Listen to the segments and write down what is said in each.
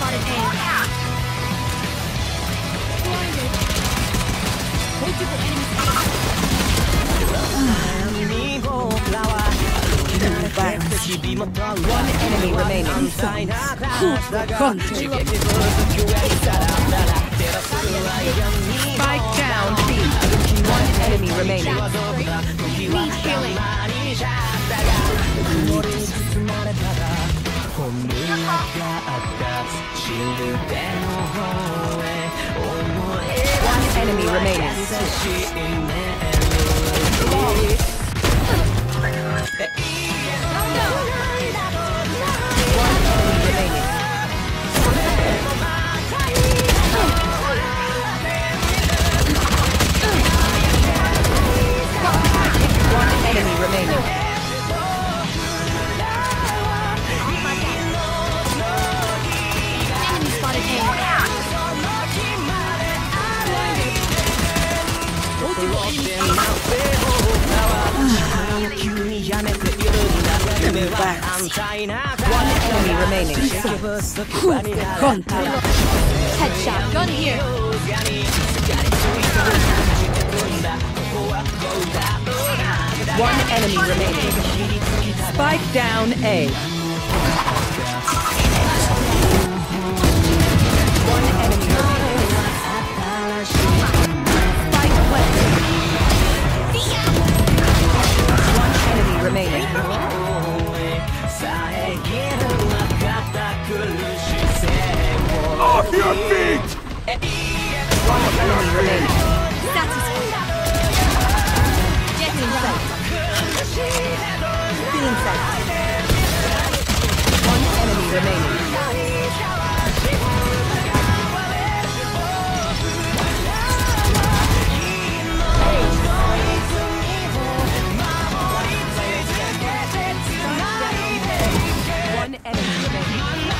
spotted A. Blinded. Multiple enemies A. One enemy remaining. Spike down B. One enemy remaining. Need healing. One enemy remaining. One enemy remaining. Enemy spotted A. Multiple One enemy remaining. Headshot. Gun here. One enemy remaining. Spike down A. One enemy remaining. Spike planted. One enemy remaining. Off your feet! One enemy remaining. Satisfied. Get in sight. Feeling sight. One enemy remaining. One enemy remaining.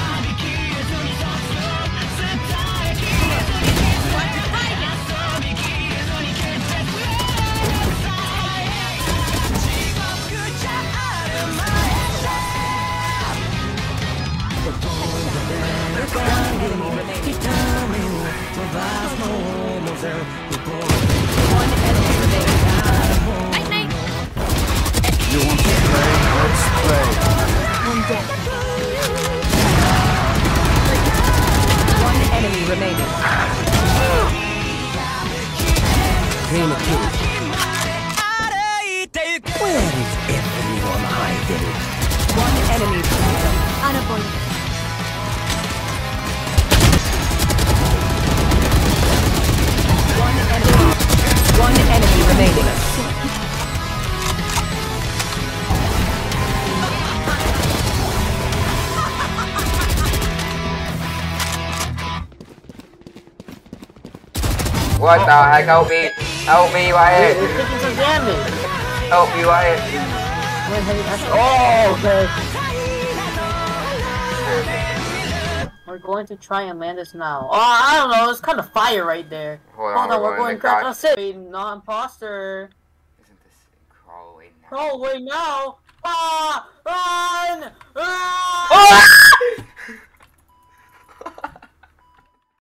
One enemy remaining. Night night. You want to play? Let's play. One dead. One enemy remaining. Where is everyone hiding? One enemy. Unavoidable. One enemy remaining. What the heck? Help me! Help me, Wyatt! We're taking some damage. Help me, Wyatt! Oh, okay. We're going to try and land this now. Oh, I don't know. It's kind of fire right there. Hold on, We're going to crack us in. Not imposter. Isn't this crawl away now? Crawl away now. Ah! Run! Run! Oh!